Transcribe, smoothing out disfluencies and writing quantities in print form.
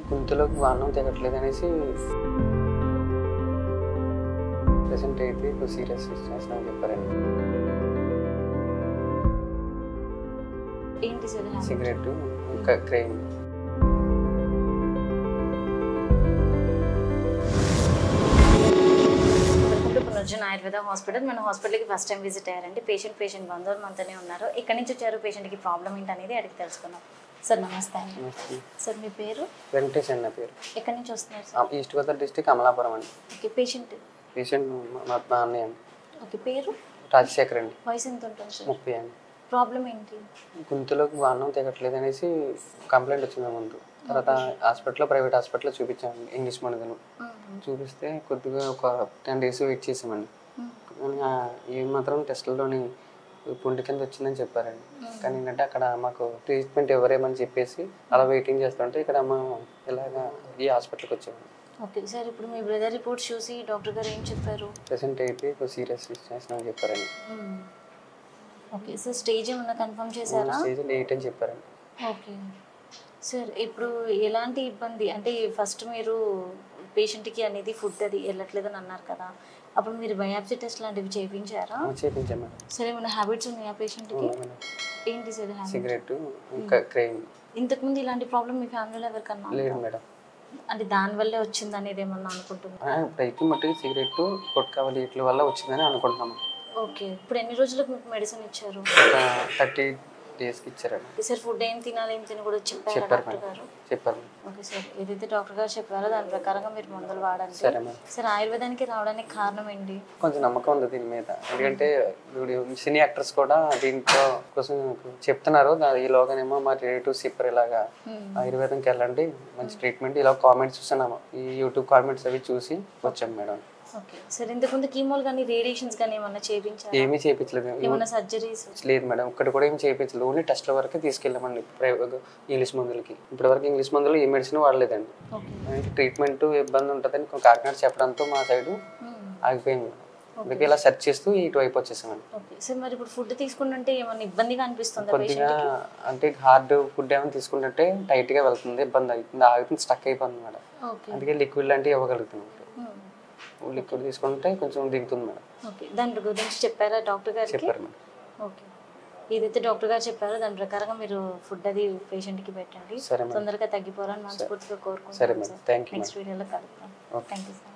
గొంతులోకి అన్నం దిగట్లేదు అనేసి ప్రెసెంట్ అయితే ఇప్పుడు సీరియస్ సిచ్యువేషన్ అని చెప్పారండి. ఏంటి సార్ హ్యాబిట్? సిగరెట్ ఇంకా crime. Welcome to Punarjan Ayurveda hospital. మన హాస్పిటల్కి ఫస్ట్ టైం విజిట్ అయ్యారండి. పేషెంట్ బంధువులు మనతోనే ఉన్నారు. ఎక్కడి నుంచి వచ్చారు, పేషెంట్కి ప్రాబ్లం ఏంటి అనేది అడిగి తెలుసుకున్నాం. సార్ నమస్తే అండి. సార్ మీ పేరు? వెంకటేష్ అన్న పేరు. ఎక్కడి నుంచి వస్తున్నారు sir? East Godavari district Amalapuram అండి. ఓకే. పేషెంట్ మా అన్నయ్య అండి. ఓకే. పేరు? రాజశేఖర్ అండి. వయసు ఎంత ఉంటుంది సార్? 30 అండి. ప్రాబ్లం ఏంటి? గొంతులోకి అన్నం దిగట్లేదు అనేసి కంప్లైంట్ వచ్చింది ముందు. తర్వాత హాస్పిటల్లో, ప్రైవేట్ హాస్పిటల్లో చూపించామండి. ఇంగ్లీష్ మందులు చూపిస్తే కొద్దిగా ఒక 10 days వెయిట్ చేసామండి. కానీ ఏ మాత్రం టెస్టుల్లోని పుండు కింద వచ్చిందని చెప్పారండి. కానీ ఏంటంటే అక్కడ మాకు ట్రీట్మెంట్ ఎవరేమని చెప్పేసి అలా వెయిటింగ్ చేస్తుంటే ఇక్కడ ఇలాగా ఈ హాస్పిటల్కి వచ్చామండి. Okay sir. ఇప్పుడు మీ బ్రదర్ రిపోర్ట్స్ చూసి డాక్టర్ గారు ఏం చెప్పారు? ప్రెసెంట్ అయితే ఇప్పుడు సీరియస్ సిచ్యువేషన్ అని చెప్పారండి. Okay sir. స్టేజ్ ఏమన్నా కన్ఫర్మ్ చేశారా? స్టేజ్ 8 అని చెప్పారండి. Okay sir. ఇప్పుడు ఎలాంటి ఇబ్బంది అంటే ఫస్ట్ మీరు పేషెంట్కి అనేది ఫుడ్ అది వెళ్ళట్లేదని అన్నారు కదా, అప్పుడు మీరు బయాప్సీ టెస్ట్ లాంటివి చేయించారా? చేయించాం మేడం. సరే, ఏమైనా హ్యాబిట్స్ ఉన్నాయా పేషెంట్కి? ఏంటి సార్ హ్యాబిట్? సిగరెట్ ఇంకా క్రైమ్. ఇంతకుముందు ఇలాంటి ప్రాబ్లం మీ ఫ్యామిలీలో ఎవరికన్నా? లేదు మేడం. అంటే దానివల్లే వచ్చింది అనేది ఏమన్నా అనుకుంటున్నారా? ఇప్పుడైతే మట్టుకు సిగరెట్ గుట్కా వీటి వల్ల వచ్చిందని అనుకుంటున్నాము. ఓకే. ఇప్పుడు ఎన్ని రోజులకు మీకు మెడిసిన్ ఇచ్చారు? 30 daysకి ఇచ్చారండి. సార్ ఫుడ్ ఏం తినాలి, ఏం తిని కూడా చెప్పారు డాక్టర్ గారు? చెప్పారు. Okay sir. ఏదైతే డాక్టర్ గారు చెప్పారో దాని ప్రకారంగా మీరు మందులు వాడండి. సరే మేడం. సార్ ఆయుర్వేదానికి రావడానికి కారణం ఏంటి? కొంచెం నమ్మకం ఉంది దీని మీద. ఎందుకంటే సినీ యాక్టర్స్ కూడా దీంట్లో కోసం చెప్తున్నారు. ఈలోగానేమో మా రిలేటివ్స్ చెప్పారు ఇలాగా ఆయుర్వేదంకి వెళ్ళండి, మంచి ట్రీట్మెంట్, ఇలా కామెంట్స్ చూస్తున్నాము. ఈ యూట్యూబ్ కామెంట్స్ అవి చూసి వచ్చాం మేడం. Okay sir. ఇంతకుముందు కీమోలు కానీ రేడియేషన్స్ కానీ ఏమన్నా చేయించారా? ఏమీ చేయించలేదు. ఏమన్నా సర్జరీస్? లేదు మేడం. ఇక్కడ కూడా ఏమి చేయించలేదు. ఓన్లీ టెస్ట్ల వరకే తీసుకెళ్ళామండి ఇంగ్లీష్ మందులకి. ఇప్పటివరకు ఇంగ్లీష్ మందులు ఏ మెడిసిన్ వాడలేదండి. ట్రీట్మెంట్ ఇబ్బంది ఉంటుందని కాకినాడ చెప్పడంతో మా సైడ్ ఆగిపోయింది. అందుకే ఇలా సెర్చ్ చేస్తూ ఇటువైపు వచ్చేసామండి. Okay sir. మరి ఇప్పుడు ఫుడ్ తీసుకుంటుంటే ఏమన్నా ఇబ్బందిగా అనిపిస్తుందా? కొద్దిగా అంటే హార్డ్ ఫుడ్ ఏమైనా తీసుకుంటుంటే టైట్గా వెళ్తుంది, ఇబ్బంది అవుతుంది, ఆగుతుంది, స్టక్ అయిపోతుంది మేడం. అందుకే లిక్విడ్ లాంటివి ఇవ్వగలుగుతున్నాం. లిక్విడ్ తీసుకుంటే కొంచెం దిగుతుంది మేడం. ఓకే. దాని గురించి చెప్పారా డాక్టర్ గారికి? చెప్పారు మేడం. ఓకే. ఏదైతే డాక్టర్ గారు చెప్పారో దాని ప్రకారంగా మీరు ఫుడ్ అది పేషెంట్కి పెట్టండి. తొందరగా తగ్గిపోవాలని మనస్ఫూర్తిగా కోరుకుంటున్నాను. సరే మేడం. Thank you. నెక్స్ట్ వీడియోలో కలుద్దాం. Thank you sir.